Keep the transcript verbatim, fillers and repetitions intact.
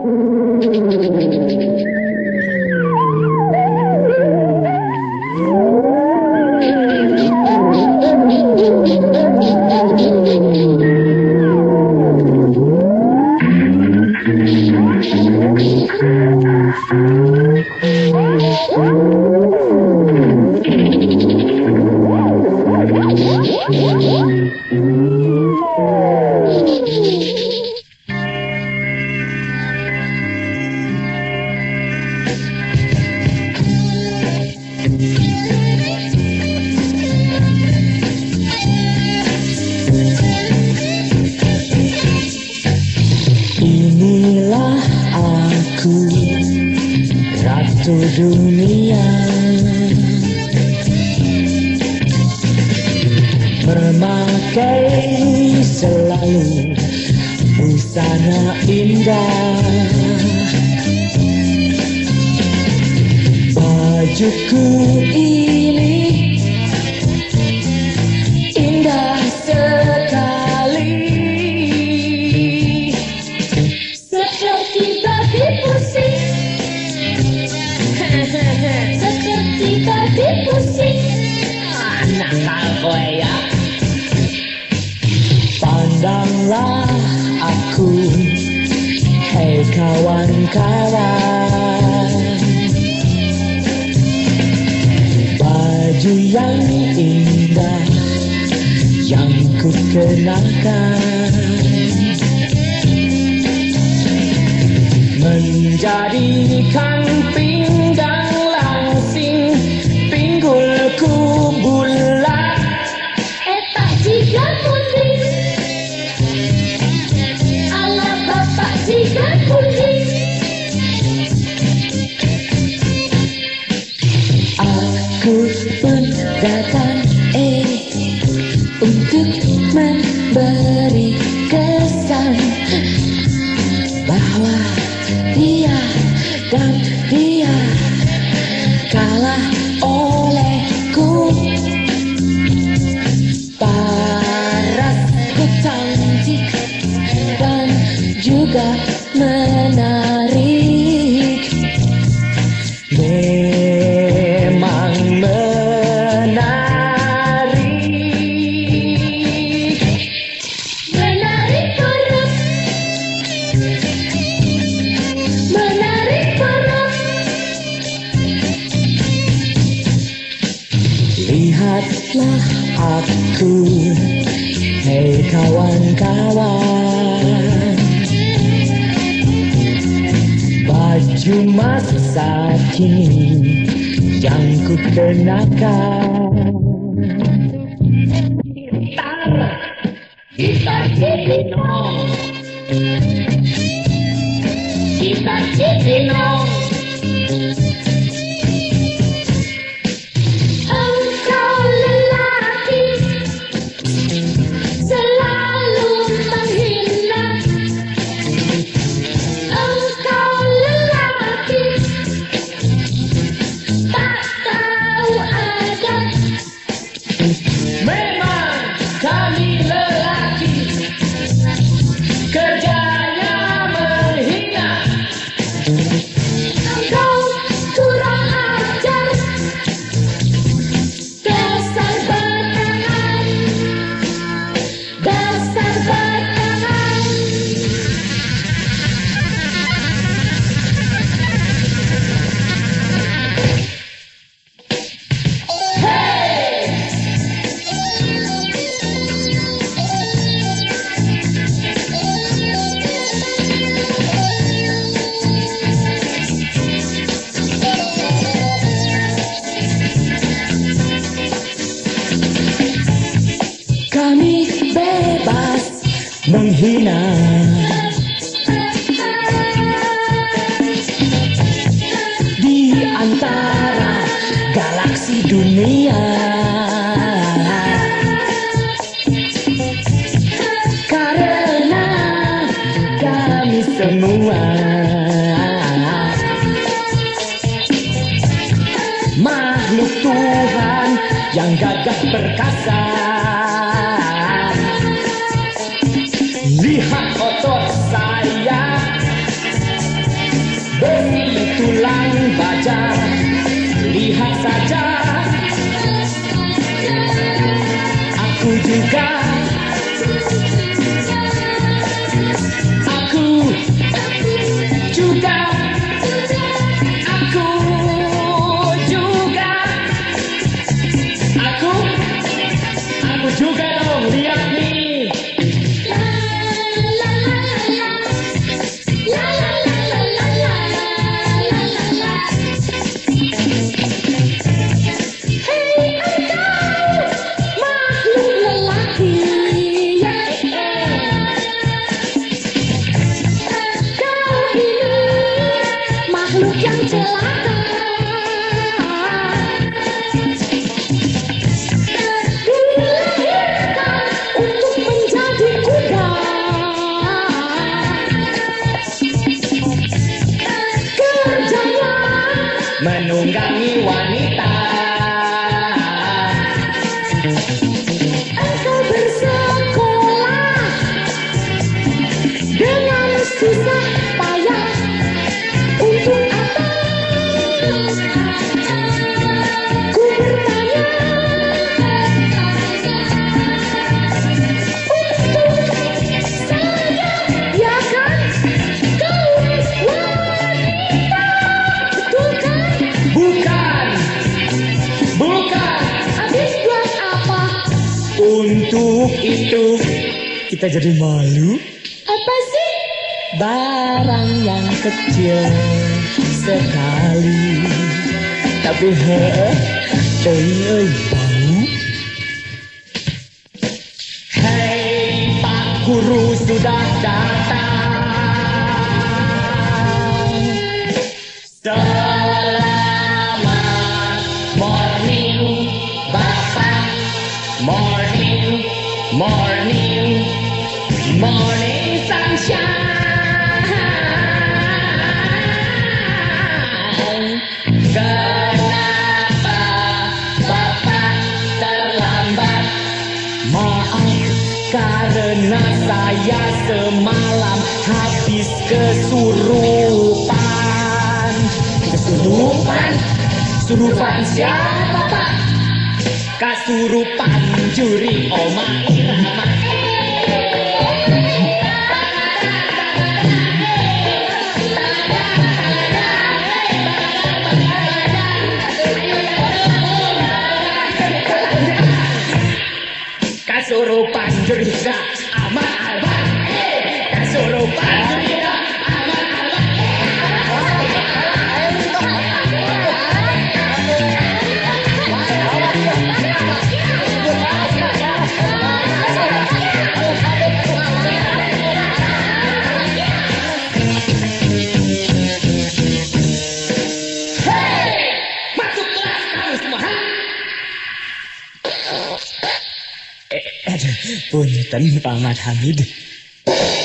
Inilah aku, ratu dunia, memakai selalu busana indah. Bajuku ini indah sekali, seperti babi pusing, seperti babi pusing. Ah, nakal kowe ya. Pandanglah aku, hei kawan-kawan, baju yang indah yang ku kenakan menjadikan pinggang langsing pinggulku bulat. Etak jika putih, ala bapak jika putih. Aku pun datang eh untuk memberi kesan bahwa dia dan dia kalah olehku. Parasku cantik dan juga menarik, memang menarik, menarik parah, menarik parah. Lihatlah aku, hei kawan-kawan, baju masa kini yang ku kenakan. Gitar, gitar Cipinong, gitar Cipinong. Engkau lelaki selalu menghina, engkau lelaki tak tahu adab. Memang kami lelaki kerjanya menghina, engkau kurang ajar, dasar batangan, dasar batangan. Kami bebas menghina, di antara galaksi dunia, karena kami semua makhluk Tuhan yang gagah perkasa. Lihat otot saya menunggangi wanita. Engkau bersekolah dengan susah payah untuk apa? Ku bertanya. Untuk saya, ya kan? Kau wanita, betul kan? Bukan, bukan. Habis buat apa? Untuk itu kita jadi malu. Apa sih? Barang yang kecil sekali, tapi heh, oi oi bau. Hei Pak Guru sudah datang. Selamat morning Bapak. Morning, morning, morning sunshine. Kenapa Bapak terlambat? Maaf karena saya semalam habis kesurupan. Kesurupan? Surupan siapa Pak? Kasurupan juri Oma Irama. Kasurupan jurida aman alban. Kasurupan jurida aman alban. Hei, masuk kelas kamu semua, ha? Eh, aduh, punten Pak Ahmad Hamid.